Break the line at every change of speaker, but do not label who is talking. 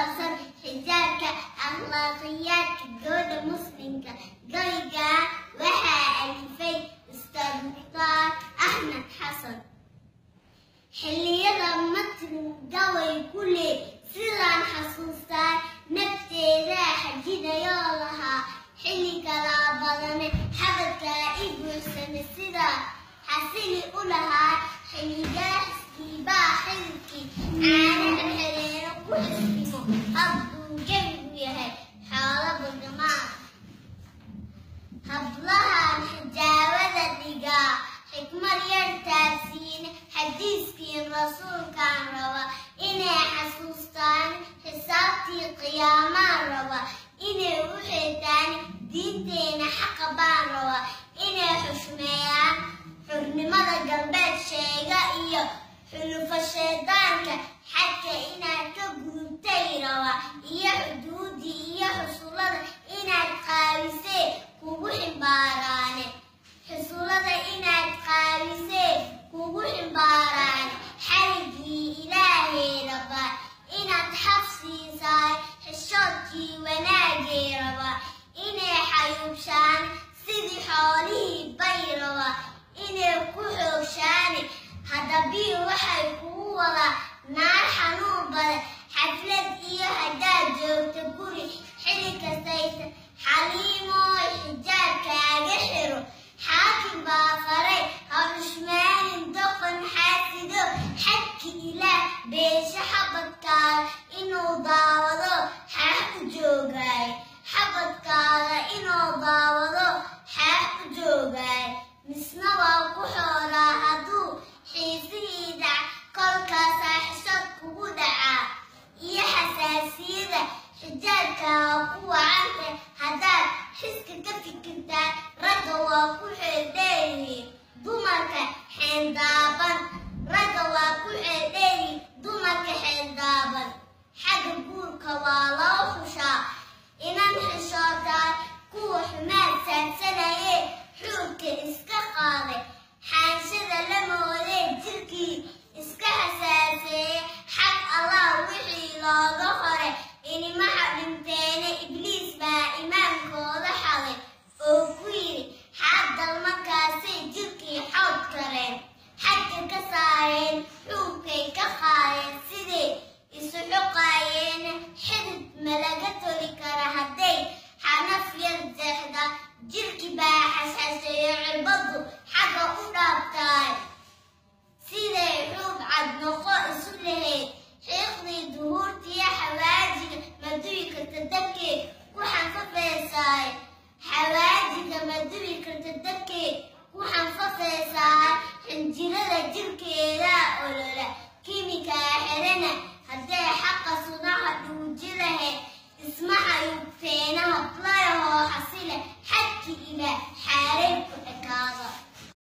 saabsan xijaabka akhlaaqiyaadka gabadha muslimka gabayga waxaa alifay Ustaad Mukhtaar Axmed Xasan. xilliyada matn gabay ku leh sidaan xasuustaa nafteeda xajinayoo lahaa xilli kala badane xabadkaa i buuxsame sida xasili u lahaa xilligaaskii baa xilkii caanaha xereero ku xisbimo hadduu jawigu yahay xoolo bagamaa hablahan xijaabada dhigaa xikmad yartaasiine xadiiskii rasuulkaan raba inay xasuustaan xisaabtii qiyaamaan raba inay u xeetaan diinteena xaqa baan raba inay xushmeeyaan xurnimada galbeed sheega iyo xulufa shaydaanka xadka inaad ka gudubtay raba iyo xuduudii iyo xusulada inaad qaabisee kugu ximbaaraane xusulada inaad qaabisee kugu ximbaaraan xarigii ilaahay raba inaad xafsiisaay xishoodkii wanaagay raba inay xayuubshaan sidii xoolihii bay raba inay ku xoogshaane haddabii waxay kugu wada naar xanuun badan xaflad iyo haddaad joogto guri xilli kastaysa xaliimoo xijaabkaaga xiro xaakim baa faray harushmaanin doqon xaasido xadki ilaah beesha xabadkaaga inuu daawado xaax u joogaay xabadkaaga inuu daawado xaax u joogaay misna waa ku xoolaa hadduu xiisihii dhac kolkaasaa xishad kugu dhacaa iyo xasaasiyada xijaabkaaga ku wacanta haddaad xiska ka fikirtaa ragga waa ku xeeldheerihiin dumarka xeeldaaban ragga waa ku xeeldheerihiin dumarka xeeldaaban xagga guurka waa loo xushaa inan xishootaa